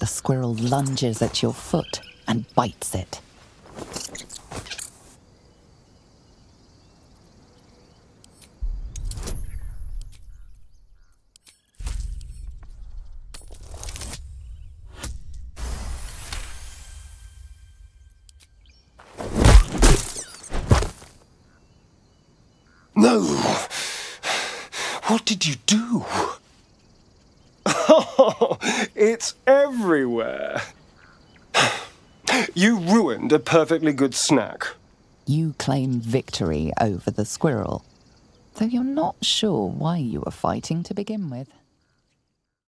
squirrel lunges at your foot and bites it. No! What did you do? Oh, it's everywhere. You ruined a perfectly good snack. You claim victory over the squirrel, though you're not sure why you were fighting to begin with.